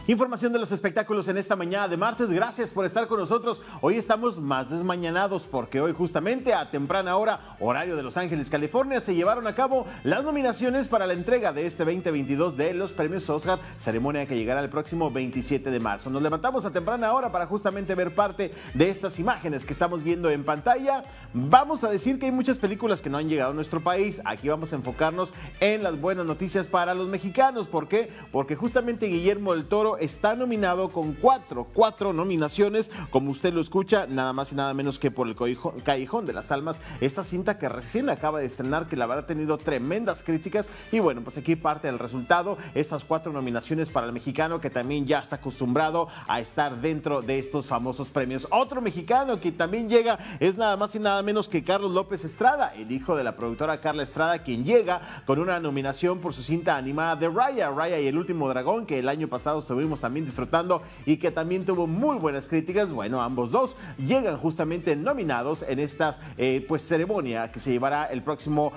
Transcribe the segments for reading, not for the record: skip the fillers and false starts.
Información de los espectáculos en esta mañana de martes. Gracias por estar con nosotros. Hoy estamos más desmañanados porque hoy justamente a temprana hora, horario de Los Ángeles, California, se llevaron a cabo las nominaciones para la entrega de este 2022 de los premios Oscar, ceremonia que llegará el próximo 27 de marzo. Nos levantamos a temprana hora para justamente ver parte de estas imágenes que estamos viendo en pantalla. Vamos a decir que hay muchas películas que no han llegado a nuestro país. Aquí vamos a enfocarnos en las buenas noticias para los mexicanos. ¿Por qué? Porque justamente Guillermo del Toro está nominado con cuatro nominaciones, como usted lo escucha, nada más y nada menos que por el Callejón de las Almas, esta cinta que recién acaba de estrenar, que la verdad ha tenido tremendas críticas. Y bueno, pues aquí parte del resultado, estas 4 nominaciones para el mexicano que también ya está acostumbrado a estar dentro de estos famosos premios. Otro mexicano que también llega es nada más y nada menos que Carlos López Estrada, el hijo de la productora Carla Estrada, quien llega con una nominación por su cinta animada de Raya y el último dragón, que el año pasado estuvimos también disfrutando y que también tuvo muy buenas críticas. Bueno, ambos dos llegan justamente nominados en esta pues ceremonia que se llevará el próximo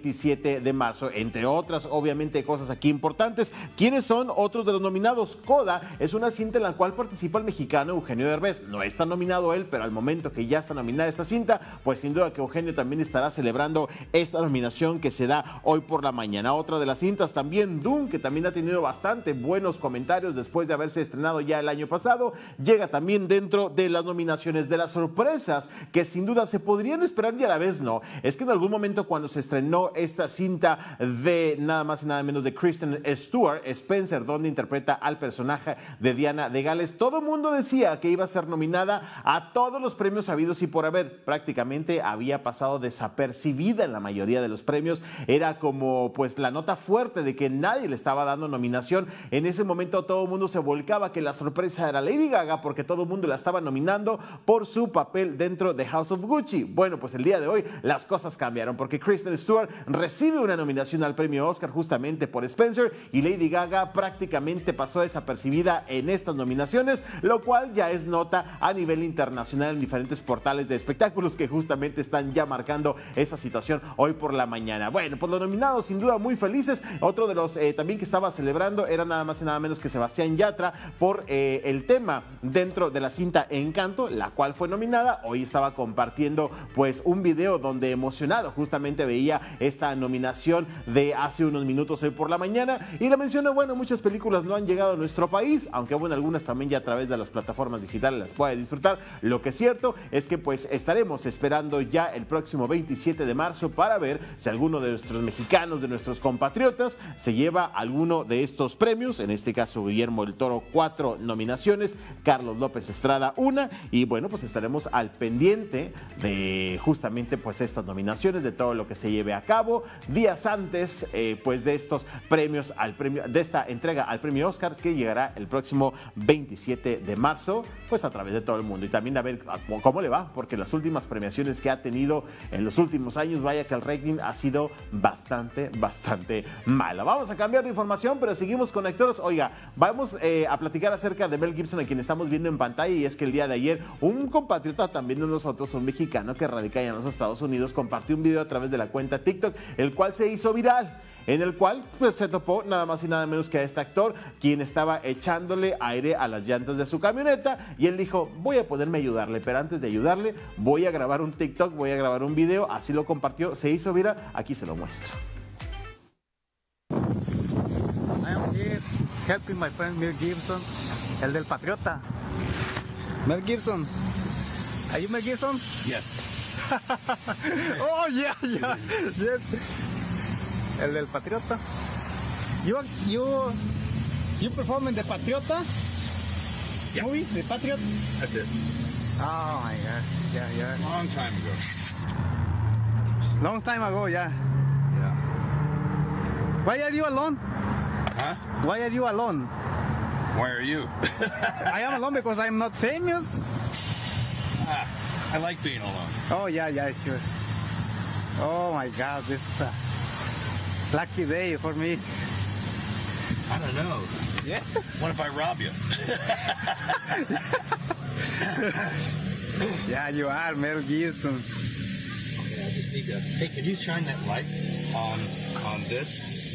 27 de marzo, entre otras obviamente cosas aquí importantes. ¿Quiénes son otros de los nominados? Coda es una cinta en la cual participa el mexicano Eugenio Derbez. No está nominado él, pero al momento que ya está nominada esta cinta, pues sin duda que Eugenio también estará celebrando esta nominación que se da hoy por la mañana. Otra de las cintas también, Dune, que también ha tenido bastante buenos comentarios después de haberse estrenado ya el año pasado, llega también dentro de las nominaciones. De las sorpresas que sin duda se podrían esperar y a la vez no, es que en algún momento cuando se estrenó esta cinta de nada más y nada menos de Kristen Stewart, Spencer, donde interpreta al personaje de Diana de Gales, todo el mundo decía que iba a ser nominada a todos los premios habidos y por haber. Prácticamente había pasado desapercibida en la mayoría de los premios, era como pues la nota fuerte de que nadie le estaba dando nominación. En ese momento todo el mundo se volcaba que la sorpresa era Lady Gaga, porque todo el mundo la estaba nominando por su papel dentro de House of Gucci. Bueno, pues el día de hoy las cosas cambiaron, porque Kristen Stewart recibe una nominación al premio Oscar justamente por Spencer, y Lady Gaga prácticamente pasó desapercibida en estas nominaciones, lo cual ya es nota a nivel internacional en diferentes portales de espectáculos que justamente están ya marcando esa situación hoy por la mañana. Bueno, pues los nominados sin duda muy felices. Otro de los también que estaba celebrando era nada más y nada menos que Sebastián Yatra por el tema dentro de la cinta Encanto, la cual fue nominada. Hoy estaba compartiendo pues un video donde emocionado justamente veía esta nominación de hace unos minutos hoy por la mañana, y le mencionó, bueno, muchas películas no han llegado a nuestro país, aunque bueno, algunas también ya a través de las plataformas digitales las puede disfrutar. Lo que es cierto es que pues estaremos esperando ya el próximo 27 de marzo para ver si alguno de nuestros mexicanos, de nuestros compatriotas, se lleva alguno de estos premios. En este caso Guillermo del Toro 4 nominaciones, Carlos López Estrada 1, y bueno, pues estaremos al pendiente de justamente pues estas nominaciones, de todo lo que se lleve a cabo días antes pues de estos premios, de esta entrega al premio Oscar, que llegará el próximo 27 de marzo pues a través de todo el mundo. Y también a ver cómo le va, porque las últimas premiaciones que ha tenido en los últimos años, vaya que el rating ha sido bastante mala. Vamos a cambiar de información, pero seguimos con actores. Oiga, vamos a platicar acerca de Mel Gibson, a quien estamos viendo en pantalla, y es que el día de ayer un compatriota también de nosotros, un mexicano que radica en los Estados Unidos, compartió un video a través de la cuenta TikTok, el cual se hizo viral, en el cual pues se topó nada más y nada menos que a este actor, quien estaba echándole aire a las llantas de su camioneta, y él dijo, voy a ponerme a ayudarle, pero antes de ayudarle voy a grabar un TikTok, voy a grabar un video. Así lo compartió, se hizo viral, aquí se lo muestro. I am here helping my friend Mel Gibson, el del Patriota. Mel Gibson. Are you Mel Gibson? Yes. Oh yeah, yes. El del Patriota. You perform in the Patriota? Yeah. Movie, The Patriot? I did. Oh my God, yeah. Long time ago. Long time ago, yeah. Yeah. Why are you alone? Huh? Why are you alone? Why are you? I am alone because I'm not famous. I like being alone. Oh yeah, sure. Oh my God, this is a lucky day for me. I don't know. Yeah. What if I rob you? Yeah, you are Mel Gibson. Okay, I just need to. Hey, can you shine that light on this?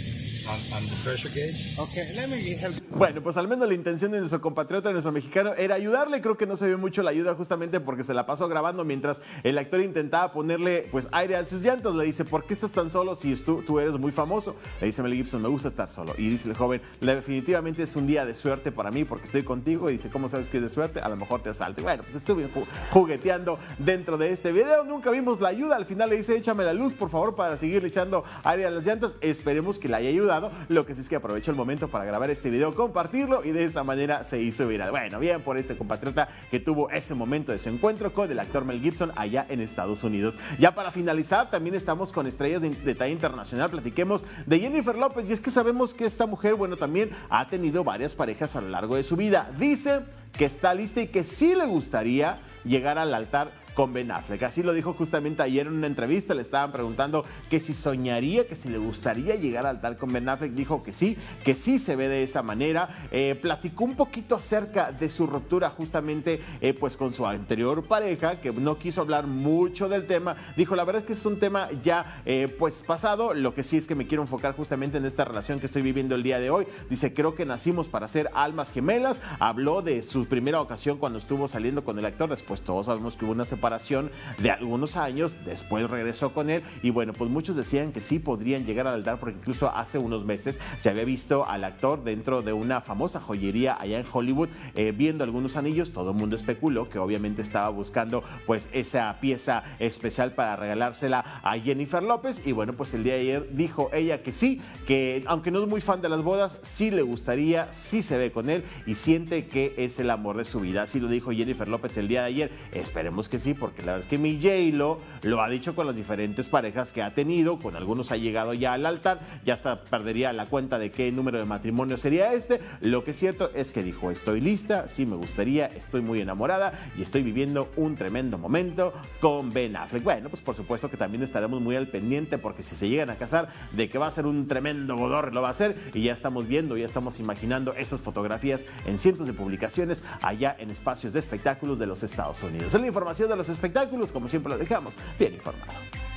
on the pressure gauge. Okay, let me help. Bueno, pues al menos la intención de nuestro compatriota, de nuestro mexicano, era ayudarle. Creo que no se vio mucho la ayuda justamente porque se la pasó grabando mientras el actor intentaba ponerle pues aire a sus llantas. Le dice, ¿por qué estás tan solo si tú eres muy famoso? Le dice Mel Gibson, me gusta estar solo. Y dice el joven, definitivamente es un día de suerte para mí porque estoy contigo. Y dice, ¿cómo sabes que es de suerte? A lo mejor te asalte. Bueno, pues estuve jugueteando dentro de este video. Nunca vimos la ayuda. Al final le dice, échame la luz, por favor, para seguirle echando aire a las llantas. Esperemos que le haya ayudado. Lo que sí es que aprovechó el momento para grabar este video, compartirlo y de esa manera se hizo viral. Bueno, bien por este compatriota que tuvo ese momento de su encuentro con el actor Mel Gibson allá en Estados Unidos. Ya para finalizar, también estamos con estrellas de talla internacional. Platiquemos de Jennifer López y es que sabemos que esta mujer, bueno, también ha tenido varias parejas a lo largo de su vida. Dice que está lista y que sí le gustaría llegar al altar con Ben Affleck. Así lo dijo justamente ayer en una entrevista. Le estaban preguntando que si soñaría, que si le gustaría llegar al altar con Ben Affleck. Dijo que sí se ve de esa manera. Platicó un poquito acerca de su ruptura justamente pues con su anterior pareja, que no quiso hablar mucho del tema. Dijo, la verdad es que es un tema ya pues pasado. Lo que sí es que me quiero enfocar justamente en esta relación que estoy viviendo el día de hoy. Dice, creo que nacimos para ser almas gemelas. Habló de su primera ocasión cuando estuvo saliendo con el actor. Después todos sabemos que hubo una separación de algunos años, después regresó con él y bueno, pues muchos decían que sí podrían llegar al altar porque incluso hace unos meses se había visto al actor dentro de una famosa joyería allá en Hollywood viendo algunos anillos. Todo el mundo especuló que obviamente estaba buscando pues esa pieza especial para regalársela a Jennifer López y bueno, pues el día de ayer dijo ella que sí, que aunque no es muy fan de las bodas, sí le gustaría, sí se ve con él y siente que es el amor de su vida. Así lo dijo Jennifer López el día de ayer. Esperemos que sí, porque la verdad es que mi J-Lo lo ha dicho con las diferentes parejas que ha tenido, con algunos ha llegado ya al altar, ya hasta perdería la cuenta de qué número de matrimonio sería este. Lo que es cierto es que dijo, estoy lista, sí me gustaría, estoy muy enamorada y estoy viviendo un tremendo momento con Ben Affleck. Bueno, pues por supuesto que también estaremos muy al pendiente porque si se llegan a casar, de que va a ser un tremendo bodorre, lo va a ser y ya estamos viendo, ya estamos imaginando esas fotografías en cientos de publicaciones allá en espacios de espectáculos de los Estados Unidos. Es la información de los espectáculos, como siempre lo dejamos bien informado.